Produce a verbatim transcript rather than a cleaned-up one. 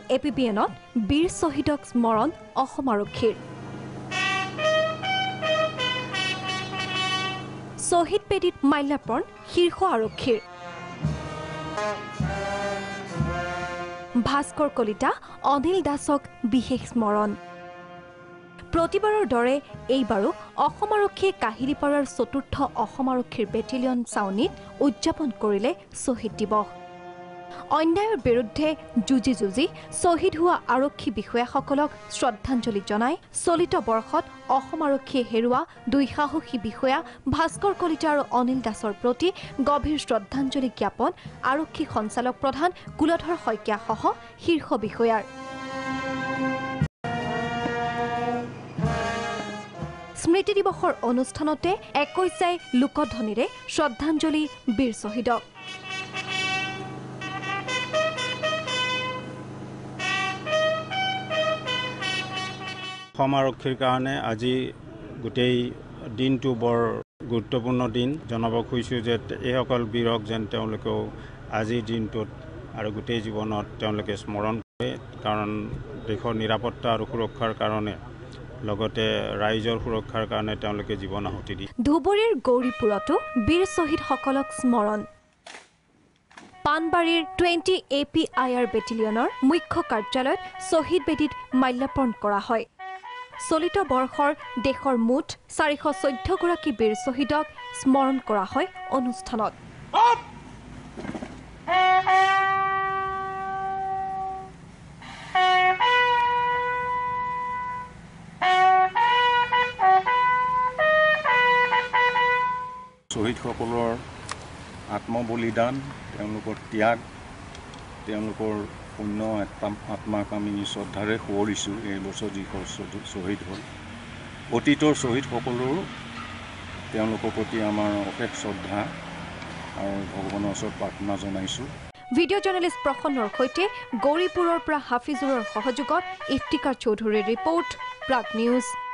A P B এনত বীৰ শ্বহীদক স্মৰণ অসম আৰক্ষীৰ শ্বহীদ বেদীত মাল্যাৰ্পণ শীৰ্ষ আৰক্ষীৰ ভাস্কৰ কলিতা অনিল দাসক বিশেষ স্মৰণ প্ৰতিবাৰৰ দৰে এইবাৰো অসম আৰক্ষীয়ে কাহিলীপাৰাৰ চতুৰ্থ অসম আৰক্ষীৰ বেটেলিয়ন চাউনীত উদযাপন কৰিলে শ্বহীদ দিৱস অন্যায়ৰ বিৰুদ্ধে যুঁজি যুঁজি শ্বহীদ হোৱা আৰক্ষী বিষয়াসকলক শ্ৰদ্ধাঞ্জলি জনাই চলিত বৰ্ষত অসম আৰক্ষীয়ে হেৰুৱা দুই সাহসী বিষয়া ভাস্কৰ কলিতা আৰু অনিল দাসৰ প্ৰতি গভীৰ শ্ৰদ্ধাঞ্জলি জ্ঞাপন আৰক্ষী সঞ্চালক প্ৰধান কুলধৰ শইকীয়াসহ শীৰ্ষ বিষয়াৰ স্মৃতি দিৱসৰ অনুষ্ঠানতে একৈশাই লোকধ্বনিৰে শ্ৰদ্ধাঞ্জলি বীৰ শ্বহীদক অসম আৰক্ষীৰ কাৰণে আজি গোটেই দিনটো বৰ গুৰুত্বপূৰ্ণ দিন জনাব খুজিছোঁ যে এইসকল বীৰক যেন তেওঁলোকেও আজিৰ দিনটোত আৰু গোটেই জীৱনত তেওঁলোকে স্মৰণ কৰে কাৰণ দেশৰ নিৰাপত্তা আৰু সুৰক্ষাৰ কাৰণে লগতে ৰাইজৰ সুৰক্ষাৰ কাৰণে তেওঁলোকে জীৱন আহুতি দিয়ে ধুবুৰীৰ গৌৰীপুৰতো বীৰ শ্বহীদসকলক স্মৰণ পানবাৰীৰ twenty A P I R বেটেলিয়নৰ মুখ্য কাৰ্যালয়ত শ্বহীদ বেদীত মাল্যাৰ্পণ কৰা হয় চলিত বৰ্ষৰ দেশৰ মুঠ চাৰিশ চৈধ্য গৰাকী বীৰ শ্বহীদক স্মৰণ কৰা হয় অনুষ্ঠানত শ্বহীদসকলৰ আত্মবলিদান তেওঁলোকৰ ত্যাগ তেওঁলোকৰ পুণ্য আত্মাক আমি শ্ৰদ্ধাৰে সোঁৱৰিছোঁ এই বছৰ যি শ্বহীদ হ'ল অতীতৰ শ্বহীদসকলৰো তেওঁলোকৰ প্ৰতি আমাৰ অশেষ শ্ৰদ্ধা আৰু ভগৱানৰ ওচৰত প্ৰাৰ্থনা জনাইছোঁ ভিডিঅ' জাৰ্নেলিষ্ট প্ৰসন্নৰ সৈতে গৌৰীপুৰৰ পৰা হাফিজুৰৰ সহযোগত ইফতিকাৰ চৌধুৰীৰ ৰিপৰ্ট প্ৰাগ নিউজ